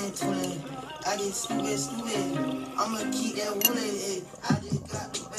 twin. I get stupid. I'ma keep that woolen, I just got